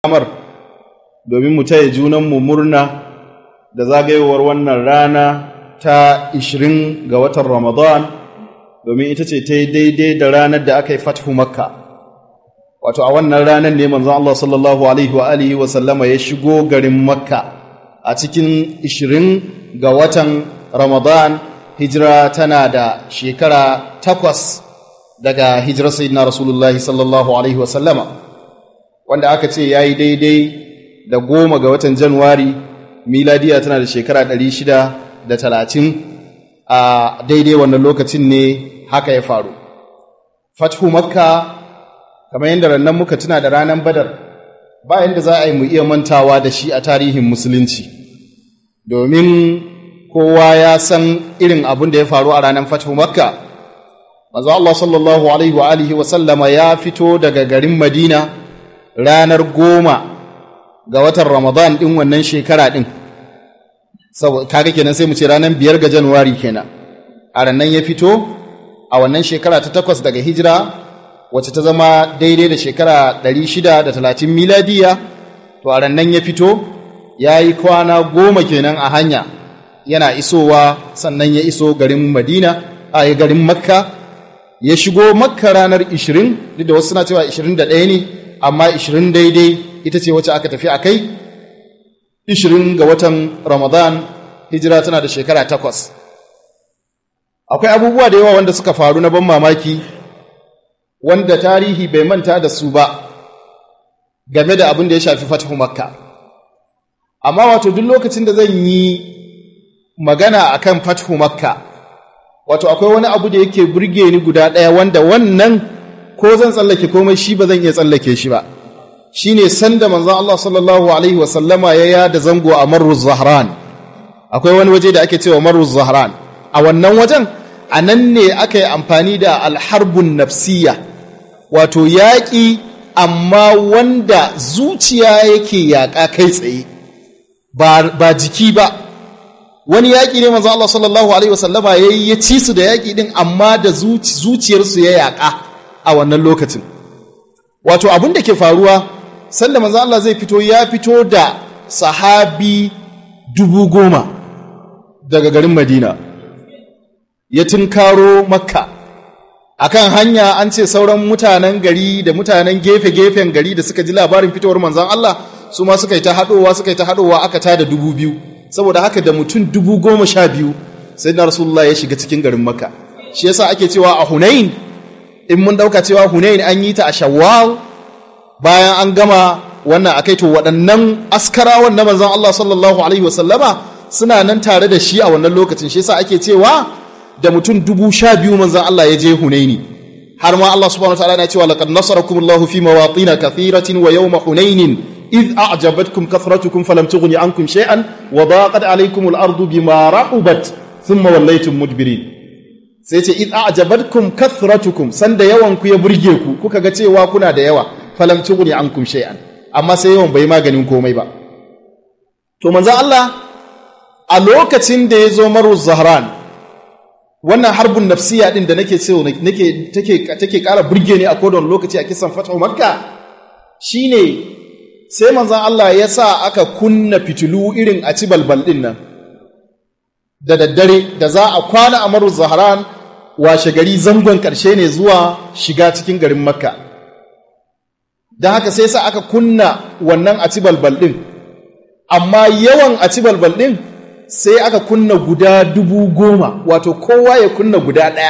kamar domin mu taya junanmu murna da zagayowar wannan rana ta 20 ga watan Ramadan, domin ita ce ta yi daidai da ranar da aka yi fathu Makka. Wato a wannan ranar ne manzon Allah sallallahu alaihi wa alihi wa sallama ya shigo garin Makka a cikin 20 ga watan Ramadan. Hijira tana da shekara 8 daga hijirar sayyidina Rasulullahi sallallahu alaihi wa sallama, wanda aka ce yayi daidai da 10 ga watan Januwari, miladiya tana da shekara 630. A daidai wannan lokacin ne haka ya faru. Fathu Makka, kamar yadda rannan muka tuna da ranar Badar, ba yanda za a yi mu iya mantawa da shi a tarihin musulunci, domin kowa ya san irin abin da ya faru a ranar Fathu Makka. Manzo Allah sallallahu alaihi wa alihi wa sallama ya fito daga garin Madina ranar 10 ga watan Ramadan din wannan shekara din. Kaga kenan sai mu ce ranar 5 ga Januwari kenan. A ranan ya fito a wannan shekara ta 8 daga hijira, wacce ta zama daidai da shekara 630 miladiya. To a ranan ya fito, yayi kwana 10 kenan a hanya yana isowa, sannan ya iso garin Madina, a garin Makka. Ya shigo Makka ranar 20, duk da wasu suna cewa 21 ne, amma 20 daidai ita ce wacce aka tafi akai. 20 ga watan Ramadan, hijira tana da shekara 8. Akwai abubuwa da yawa wanda suka faru na ban mamaki, wanda tarihi bai manta da su ba game da abin da ya shafi Fathu Makka. Amma wato duk lokacin da zan yi magana akan Fathu Makka, wato akwai wani abu da yake burge ni guda ɗaya, wanda wannan ko zan tsallake komai shi ba zan iya tsallake shi ba. Shine sanda manzon Allah sallallahu alaihi wasallama ya yada zango a Marruz Zahran. Akwai wani waje da ake cewa Marruz Zahran. A wannan wajen, a nan ne aka yi amfani da alharbun nafsiyya, wato yaƙi amma wanda zuciya yake yaƙa kai tsaye, ba jiki ba. Wani yaƙi ne manzo Allah sallallahu alaihi wasallama ya ci su da yaƙi din, amma da zuciyarsu ya yaƙa a wannan lokacin. Wato abin da ke faruwa, sanda manzo Allah zai fito, ya fito da sahabi 10,000 daga garin Madina, ya tunkaro Makka. Akan hanya an ce sauran mutanen gari da mutanen gefe-gefen gari da suka ji labarin fitowar manzon Allah, su ma suka yi ta haɗowa aka tada 2,000. Saboda haka da mutum 12,000 sai na Rasulullah ya shiga cikin garin Makka. Shi yasa ake cewa a Hunain, in mun dauka cewa Hunain an yi ta a Shawwal, bayan an gama wannan akai, to waɗannan askarawan na manzon Allah sallallahu alaihi wasallama suna nan tare da shi a wannan lokacin. Shi yasa ake cewa da mutum 12,000 manzon Allah ya je Hunaini. Har ma Allah subhanahu wa ta'ala yana cewa laqad nasarakumullahu fi mawatin kathiratin wa yawma Hunainin إذ أعجبتكم كثرتكم فلم تغن عنكم شيئا وضاقت عليكم الأرض بما رحبت ثم وليتم مدبرين. سيتي إذ أعجبتكم كثرتكم سند يوانكو يبرجيكو كوكا غتيوا كنا da yawa falam tughni ankum shay'an, amma sai yawan bai maganin komai ba. To manzo Allah a lokacin da yazo Marruz Zahran, wannan harbun nafsiya din da nake cewa take ƙara burge ni a kodon lokaci a kisan Fathu Makka, shine sai manzan Allah ya sa aka kunna fitilu irin a ci balbal ɗin nan da daddare, da za a kwana a Marruz Zahran, washe gari zangon ƙarshe ne zuwa shiga cikin garin Makka. Don haka sai sa aka kunna wannan a ci balbal ɗin, amma yawan a ci balbal ɗin sai aka kunna guda 10,000, wato kowa ya kunna guda ɗaya.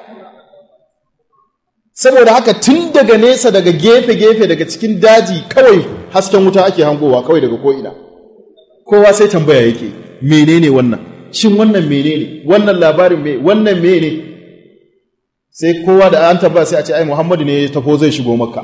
Saboda haka tun daga nesa, daga gefe-gefe, daga cikin daji, kawai hasken wuta ake hangowa kawai daga ko'ina. Kowa sai tambaya yake, menene wannan? Shin wannan menene? Wannan labarin me? Wannan mene? Sai kowa da an tambaya sai a ce, ai Muhammadu ne ya tafo zai shigo Makka.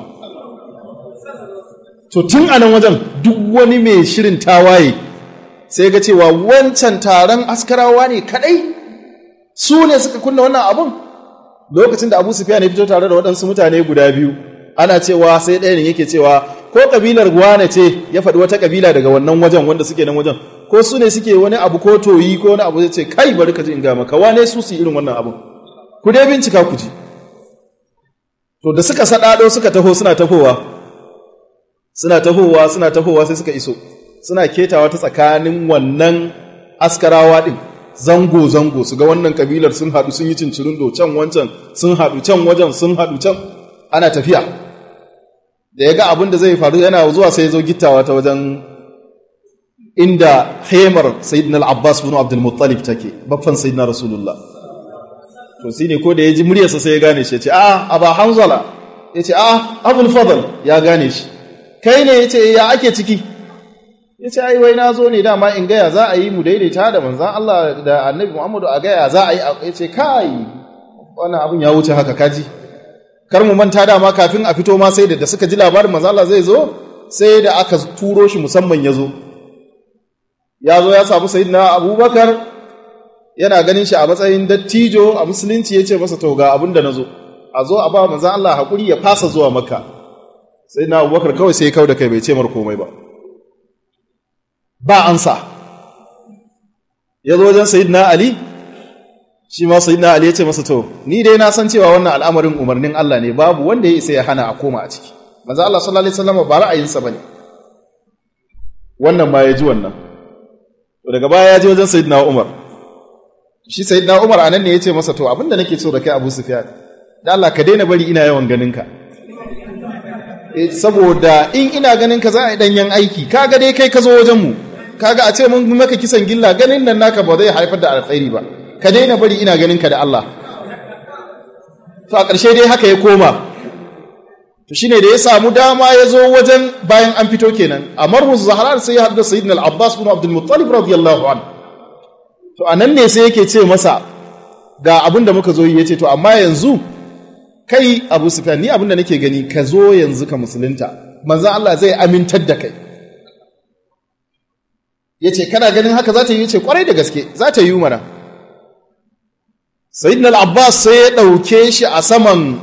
To tun a nan wajen duk wani mai shirin tawaye sai ga cewa wancan taron askarawa ne kadai su ne suka kunna wannan abun. Lokacin da Abu Sufyan ya fito tare da waɗansu mutane guda biyu, ana cewa sai ɗaya ne yake cewa ko kabilar Gwane ce ya faɗi wata kabila daga wannan wajen wanda suke nan wajen, ko su ne suke wani abu ko toyi ko wani abu, zai ce kai bari ka ji in ga maka wane su irin wannan abun, ku dai bincika ku ji. To da suka saɗaɗo suka taho suna tafowa, suna tahowa sai suka iso suna ketawa ta tsakanin wannan askarawa din zango su ga wannan kabilar sun haɗu sun yi cincirindo can wancan sun haɗu can wajen sun haɗu can ana tafiya da ya ga abin da zai faru yana zuwa sai ya zo gittawa ta wajen inda haimar sayyidina al-Abbas bin Abdul Muttalib take baffan sayyidina Rasulullah to shine ko da ya ji muryarsa sai ya gane shi ya ce Aba Hanzala ya ce Abul Fadl ya gane shi kai ne ya ce ya ake ciki ya ce ai wai na zo ne dama in gaya za a yi mu daidaita da manzan Allah da annabi Muhammadu a gaya za a yi ya ce kai wannan abin ya wuce haka kaji kar mu manta dama kafin a fito ma sai da suka ji labarin manzan Allah zai zo sai da aka turo shi musamman ya zo ya samu sayyidina Abubakar yana ganin shi a matsayin dattijo a musulunci ya ce masa to ga abin da na zo a zo a ba manzan Allah haƙuri ya fasa zuwa Makka sayyidina Abubakar kawai sai ya kauda kai bai ce mar komai ba ansa ya zo wajen sayyidina Ali shi ma sayyidina Ali ya ce masa to ni dai na san cewa wannan al'amarin umarnin Allah ne babu wanda ya isa ya hana a koma a ciki manzo Allah sallallahu alaihi wasallam ba ra'ayinsa bane wannan ma ya ji wannan to daga baya ya je wajen sayyidina Umar shi sayyidina Umar anan ne ya ce masa to abinda nake so da kai Abu Sufyan da Allah ka daina bari ina yawan ganin ka saboda in ina ganin ka za a yi danyen aiki kaga dai kai ka zo wajen mu kaga a ce mun maka kisan gilla ganin nan naka ba zai haifar da alkhairi ba ka daina bari ina ganin ka da Allah to a ƙarshe dai haka ya koma to shine da ya samu dama ya zo wajen bayan an fito kenan a marhuz zahran sai ya haɗu da sayyidina al-Abbas bin Abdul Muttalib radiyallahu anhu to anan ne sai yake ce masa ga abin da muka zo yi yace to amma yanzu kai Abu Sufyan ni abin da nake gani ka zo yanzu ka musulunta manzon Allah zai amintar da kai yace kana ganin haka za ta yi yace kwarai da gaske za ta yi mana sayyidina al-Abbas sai ya dauke shi a saman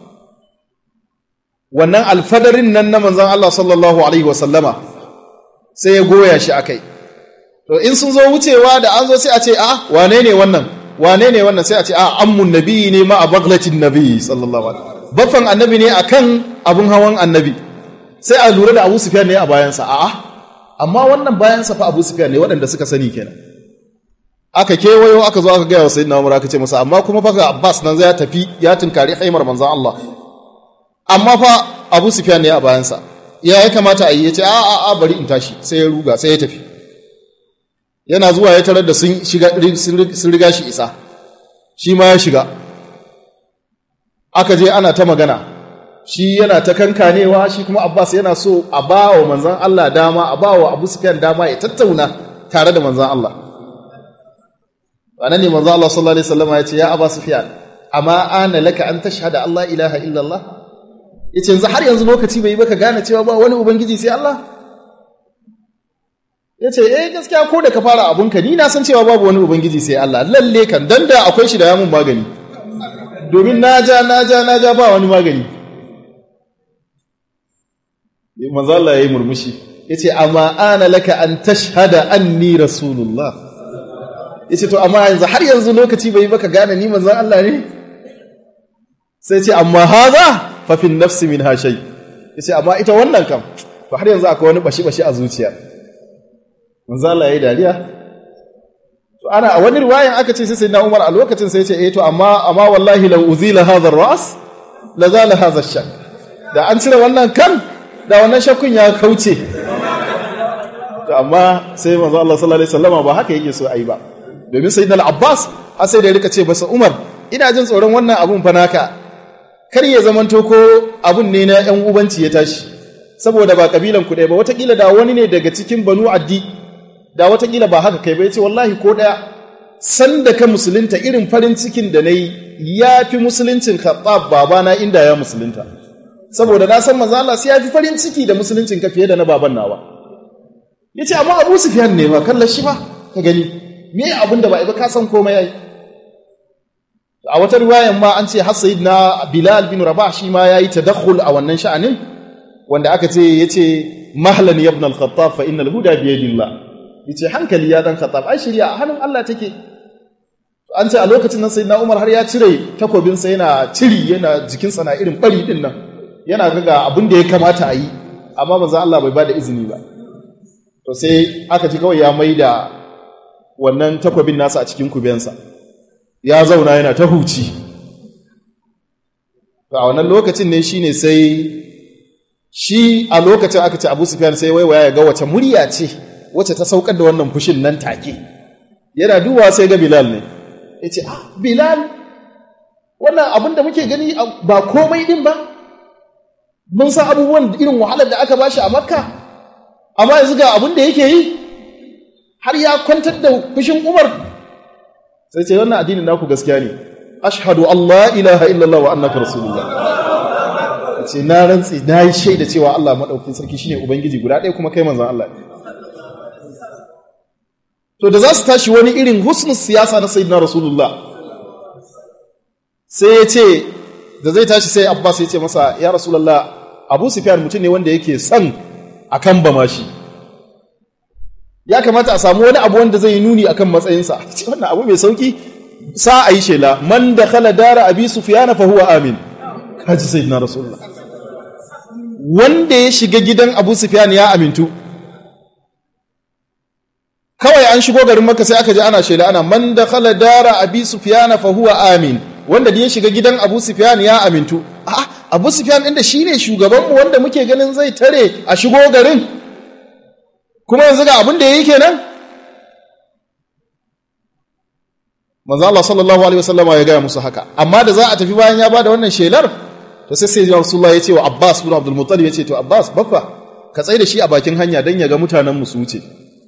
wannan alfadarin nan na manzon Allah sallallahu alaihi wasallama sai ya goya shi akai to in sun zo wucewa da an zo sai a ce wane ne wannan sai a ce ammun nabi ne ma a baglatin nabi sallallahu alaihi baffan annabi ne akan abun hawan annabi sai a lura da Abu Sufyan ne a bayansa amma wannan bayansa fa Abu Sufyan ne waɗanda suka sani kenan aka kewayo aka zo aka gaya wa sayyidina Umar aka ce masa amma kuma fa ga Abbas nan zai tafi ya tunkari haimar manzon Allah amma fa Abu Sufyan ne a bayansa ya kamata a yi yace bari in tashi sai ya ruga sai ya tafi yana zuwa ya tarar da sun riga shi isa shi ma ya shiga aka je ana ta magana shi yana ta kankanewa shi kuma Abbas yana so a ba wa manzan Allah dama a ba wa Abu Sufyan dama ya tattauna tare da manzan Allah anan ne manzan Allah sallallahu alaihi wasallam ya ce ya Abu Sufyan amma ana laka an tashhada Allah ilaha illa Allah yace yanzu har yanzu lokaci bai baka gane cewa ba wani ubangiji sai Allah ya ce gaskiya ko da ka fara abunka ni na san cewa babu wani ubangiji sai Allah lalle kan dan da akwai shi da ya mun magani domin na ja ba wani magani manzo Allah yayi murmushi yace amma ana laka an tashhada anni rasulullah yace to amma yanzu har yanzu lokaci bai baka gane ni manzo Allah ne sai ce amma haza fa fi nafsi minha shay yace amma ita wannan kam to har yanzu akwai wani bashi a zuciya manzo Allah yayi dariya to ana a wani riwayan aka ce sai sayyidina Umar a lokacin sai ya ce to amma wallahi law uzila hadha ar-ra's la zala hadha ash-shak da an cire wannan kan da wannan shakkun ya kauce to amma sai manzo Allah sallallahu alaihi wasallama ba haka yake so ayi ba domin sayyidina al-Abbas har sai da rika ce basa Umar ina jin tsoron wannan abun fa naka kar ya zamanto ko abun ne na ƴan ubanci ya tashi saboda ba kabilan ku ɗaya ba watakila da wani ne daga cikin banu addi da watakila ba haka kai ba yace wallahi ko ɗaya san da ka musulunta irin farin cikin da nayi yafi musuluncin Khattab babana inda ya musulunta saboda na san manzo Allah sai yafi farin ciki da musuluncin ka fiye da na baban nawa yace amma Abu Sufyan ne ba kallon shi ba ka gani me abin da ba ai ba ka san komai yayi a wata riwayan ma an ce har sayyidina Bilal bin Rabah shi ma yayi tadakhul a wannan sha'anin wanda aka ce yace mahlan ibn al-Khattab fa innal huda bi yadillah yace hankali ya dan Khattab ai shari'a a hannun Allah take an ce a lokacin nan sayyidina Umar har ya cire takobin sa yana ciri yana jikin sa na irin bari din nan yana ga abin da ya kamata a yi amma manzon Allah bai ba da izini ba. To sai aka ji kawai ya maida wannan takwabin nasa a cikin kubensa, ya zauna yana ta huci. To a wannan lokacin ne shine sai shi a lokacin aka ce Abu Sufyan sai waiwaya ya ga wace murya ce wacce ta saukar da wannan fushin nan take. Yana duba sai ga Bilal ne. Ya ce, Bilal, wannan abin da muke gani ba komai din ba? Mun san abubuwan irin wahalar da aka bashi a Makka, amma yanzu ga abin da yake yi har ya kwantar da fushin Umar. Sai ce, wannan addinin naku gaskiya ne. Ashhadu Allah ilaha illallah wa annaka rasulullah. Ce na rantsi na yi shaida cewa Allah madaukakin sarki shine ubangiji guda ɗaya kuma kai manzon Allah. To da za su tashi wani irin husnul siyasa na sayyidina rasulullah, sai ya ce da zai tashi sai Abbas ya ce masa, ya rasulullah, Abu Sufyan mutum ne wanda yake son akan bama shi, ya kamata a samu wani abu wanda zai yi nuni akan matsayinsa. Ce wannan abu mai sauki, sa a yi shela, man dakhala dara Abi Sufyan fa huwa amin. Kaji sayyidina rasulullah, wanda ya shiga gidan Abu Sufyan ya amintu. Kawai an shigo garin Makka sai aka je ana shela, ana man dakhala dara Abi Sufyan fa huwa amin, wanda da ya shiga gidan Abu Sufyan ya amintu. Abu Sufyan inda shine shugaban mu wanda muke ganin zai tare a shigo garin, kuma yanzu ga abin da yayi kenan. Manzo Allah sallallahu alaihi wasallama ya ga musu haka, amma da za a tafi bayan ya bada wannan shelar, to sai Rasulullah ya ce wa Abbas ibn Abdul Muttalib, ya ce to Abbas baffa ka tsaye da shi a bakin hanya dan ya ga mutanen mu su wuce,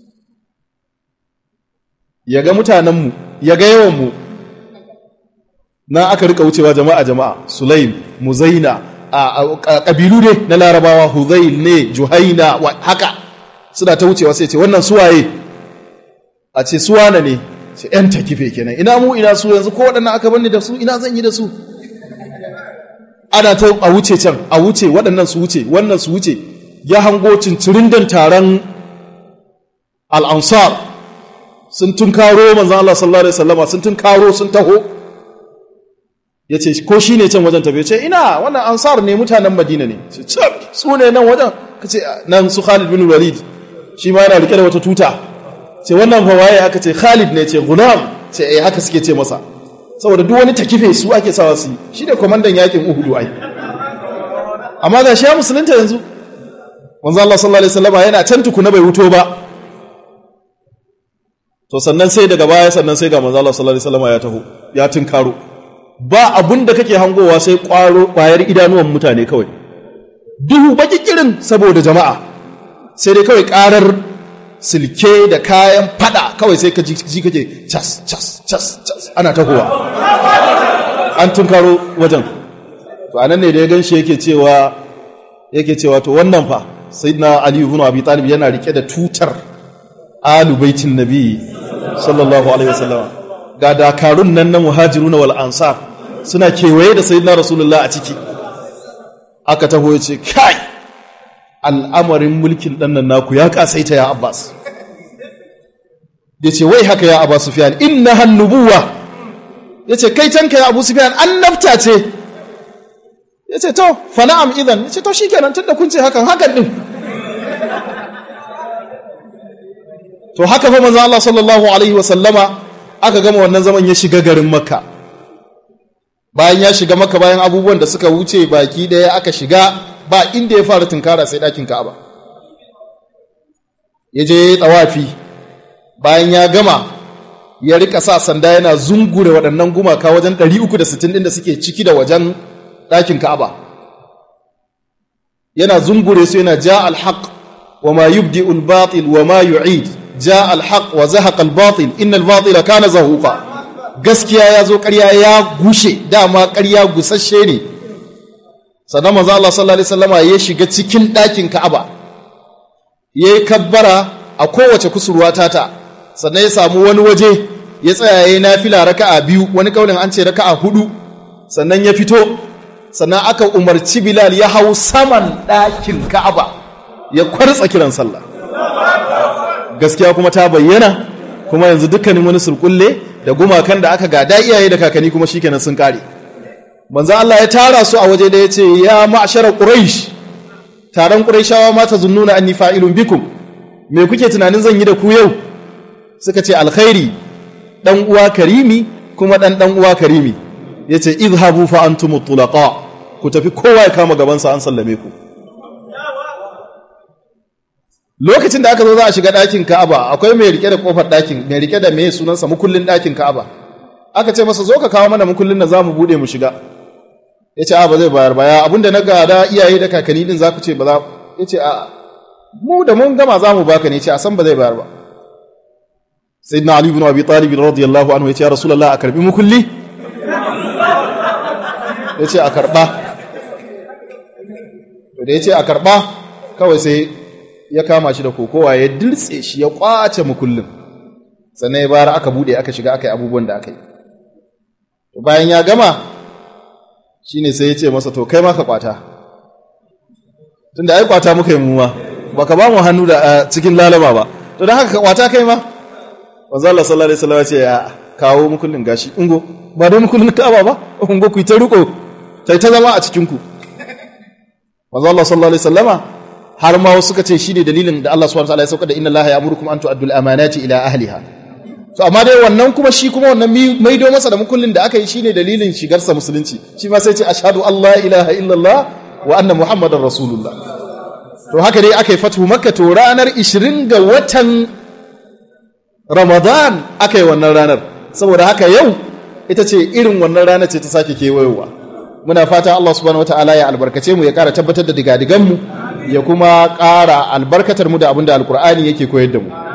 ya ga mutanen mu, ya ga yawan mu. Na aka rika wucewa jama'a Sulaim, Muzaina, a kabilu ne na Larabawa, Hudhayl ne, Juhaina, haka suna ta wucewa. Sai ce wannan suwaye, a ce suwana ne, ce ‘yan takife kenan, ina mu ina su, yanzu ko waɗannan aka bani da su, ina zan yi da su. Ana ta a wuce can, a wuce waɗannan su wuce, wannan su wuce. Ya hango cincirindan taron al'ansar sun tunkaro manzan Allah sallallahu Alaihi wasallama, sun tunkaro sun taho. Ya ce ko shi ne can wajen tafiye, ce ina wannan ansar ne, mutanen Madina ne. Su ne nan wajen, ka ce nan su Khalid bin Walid, shi ma yana rike da wata tuta. Ce wannan fa waye, aka ce Khalid ne, ce gulam, ce haka suke ce masa, saboda duk wani takife su ake sawa su yi, shi ne kwamandan yakin Uhudu ai. Amma ga shi ya musulunta yanzu, manzo Allah sallallahu alaihi wasallam yana can tukuna bai wuto ba. To sannan sai daga baya, sannan sai ga manzo Allah sallallahu alaihi wasallam ya taho, ya tunkaro. Ba abun da kake hangowa sai kwayar idanuwan mutane kawai, duhu baki kirin saboda jama'a, sai dai kawai karar silke da kayan fada kawai, sai ka ji kake cas cas cas cas ana tahowa, an tunkaro wajen. To anan ne da ya ganshi yake cewa to wannan fa sayyidina Ali ibn Abi Talib yana rike da tutar ahlul baitin nabi sallallahu alaihi wasallam, ga dakarun nan na muhajiruna wal ansar suna kewaye da sayyidina rasulullah a ciki. Aka taho ya ce, kai al'amarin mulkin ɗannan naku ya kasaita ya Abbas. Ya ce, wai haka ya Abu Sufyan, inna hannubuwa. Ya ce, kai tanka ya Abu Sufyan, annabta ce. Ya ce, to fa na'am idan. Ya ce, to shikenan tunda kun ce hakan din. To haka fa manzo Allah sallallahu alaihi wa sallama aka gama wannan zaman, ya shiga garin Makka. Bayan ya shiga Makka, bayan abubuwan da suka wuce baki daya aka shiga, ba inda ya fara tunkara sai ɗakin Ka'aba. Ya je tsawafi, bayan ya gama ya rika sa sanda yana zungure waɗannan gumaka wajen 360 ɗin da suke ciki da wajen ɗakin Ka'aba. Yana zungure su yana ja al-haq wa ma yubdi'u al-batil wa ma yu'id, ja al-haq wa zahaqa al-batil innal batila kana zahuqa. Gaskiya ya zo, ƙarya ya gushe, dama ƙarya gusasshe ne. Sannan manzo Allah sallallahu alaihi wasallama ya shiga cikin ɗakin Ka'aba, yayi kabbara a kowace kusurwa tata, sannan ya samu wani waje ya tsaya yayin nafila raka'a 2, wani kaulin an ce raka'a 4, sannan ya fito, sannan aka umarci Bilal ya hau saman ɗakin Ka'aba ya kwartsa kiran sallah. Gaskiya kuma ta bayyana, kuma yanzu dukkanin wani surkulle da gumakan da aka gada iyaye da kakanni kuma shikenan sun kare. Manzo Allah ya tara su a waje da yace, ya ma'shara quraish taron Qurayshawa ma tazunnuna anni fa'ilun bikum, me kuke tunanin zan yi da ku yau? Suka ce alkhairi, dan uwa karimi kuma dan uwa karimi. Yace izhabu fa antumut tulaqa, ku tafi kowa ya kama gaban sa, an sallame ku. Lokacin da aka zo za a shiga ɗakin Ka'aba, akwai mai rike da kofar ɗakin, mai rike da mai sunansa mukullin ɗakin Ka'aba. Aka ce masa zo ka kawo mana mukullin da zamu bude mu shiga. Yace a ba zai bayar ba, ya abinda na gada iyaye da kakanni din za ku ce ba za. Yace a mu da mun gama zamu baka ne. Yace a san ba zai bayar ba. Sayyidina Ali ibn Abi Talib radiyallahu anhu yace ya Rasulullah a karbi mukulli. Yace a karba. Da yace a karba kawai sai ya kama shi da kokowa ya dirtse shi ya kwace mukullin, sannan ya bayar aka bude aka shiga aka yi abubuwan da aka yi. To bayan ya gama shine sai ya ce masa to kai ma ka kwata, tunda ai kwata muka yi muwa baka ba mu hannu da cikin lalama ba, to dan haka ka kwata kai ma. Manzo Allah sallallahu alaihi wasallam ya ce ya kawo mukullin gashi, ungo ba dai mukullin Ka'aba ba, ungo ku ta riko tai ta zama a cikin ku. Manzo Allah sallallahu alaihi wasallama har ma wasu suka ce shi ne dalilin da Allah subhanahu wa ta'ala ya sauka da inna Allah ya'murukum an tu'addul amanati ila ahliha. So amma dai wannan kuma shi kuma wannan maido masa da mukullin da aka yi shine dalilin shigarsa musulunci. Shi ma sai ce ashhadu an la ilaha illallah wa anna muhammadar rasulullah. To haka dai aka yi fatu Makka, to ranar 20 ga watan Ramadan aka yi wannan ranar. Saboda haka yau ita ce irin wannan ranar ce ta sake kewayowa. Muna fata Allah subhanahu wa ta'ala ya albarkace mu, ya ƙara tabbatar da digadigan mu, ya kuma ƙara albarkatar mu da abin da alkur'ani yake koyar da mu.